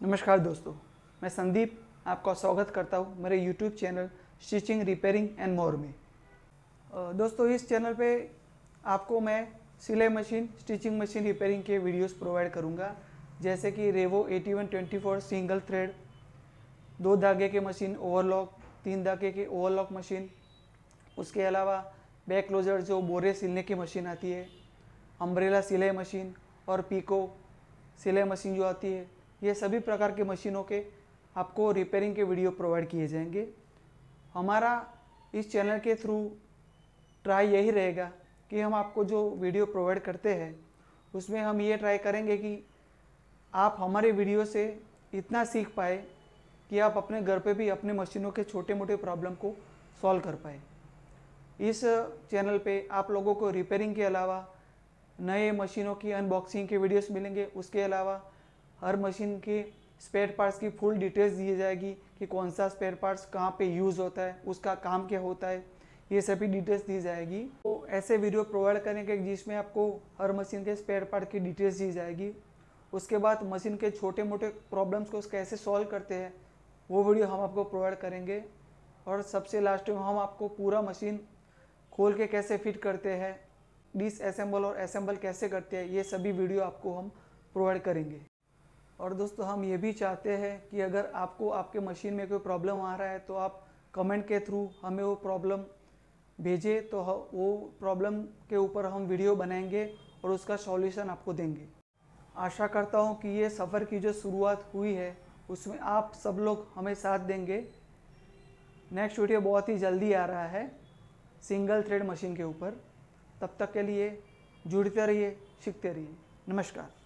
नमस्कार दोस्तों, मैं संदीप आपका स्वागत करता हूं मेरे YouTube channel stitching repairing and more में। दोस्तों, इस चैनल पे आपको मैं सिलाई मशीन, स्टिचिंग मशीन रिपेयरिंग के वीडियोस प्रोवाइड करूंगा, जैसे कि रेवो 8124 सिंगल थ्रेड, 2 धागे के मशीन ओवरलॉक, 3 धागे के ओवरलॉक मशीन, उसके अलावा बैक क्लोजर जो बोरे सिलने की मशीन आती है, अम्ब्रेला सिलाई मशीन और पीको सिलाई मशीन जो आती है, ये सभी प्रकार के मशीनों के आपको रिपेयरिंग के वीडियो प्रोवाइड किए जाएंगे। हमारा इस चैनल के थ्रू ट्राई यही रहेगा कि हम आपको जो वीडियो प्रोवाइड करते हैं उसमें हम ये ट्राई करेंगे कि आप हमारे वीडियो से इतना सीख पाए कि आप अपने घर पे भी अपने मशीनों के छोटे मोटे प्रॉब्लम को सॉल्व कर पाए। इस चैनल पे आप लोगों को रिपेयरिंग के अलावा नए मशीनों की अनबॉक्सिंग के वीडियोस मिलेंगे। उसके अलावा हर मशीन के स्पेयर पार्ट्स की फुल डिटेल्स दी जाएगी कि कौन सा स्पेयर पार्ट्स कहाँ पे यूज़ होता है, उसका काम क्या होता है, ये सभी डिटेल्स दी जाएगी। तो ऐसे वीडियो प्रोवाइड करेंगे जिसमें आपको हर मशीन के स्पेयर पार्ट की डिटेल्स दी जाएगी। उसके बाद मशीन के छोटे मोटे प्रॉब्लम्स को कैसे सॉल्व करते हैं वो वीडियो हम आपको प्रोवाइड करेंगे। और सबसे लास्ट में हम आपको पूरा मशीन खोल के कैसे फिट करते हैं, डिसअसेंबल और असेंबल कैसे करते हैं, ये सभी वीडियो आपको हम प्रोवाइड करेंगे। और दोस्तों, हम ये भी चाहते हैं कि अगर आपको आपके मशीन में कोई प्रॉब्लम आ रहा है तो आप कमेंट के थ्रू हमें वो प्रॉब्लम भेजें, तो वो प्रॉब्लम के ऊपर हम वीडियो बनाएंगे और उसका सॉल्यूशन आपको देंगे। आशा करता हूँ कि ये सफ़र की जो शुरुआत हुई है उसमें आप सब लोग हमें साथ देंगे। नेक्स्ट वीडियो बहुत ही जल्दी आ रहा है सिंगल थ्रेड मशीन के ऊपर। तब तक के लिए जुड़ते रहिए, सीखते रहिए। नमस्कार।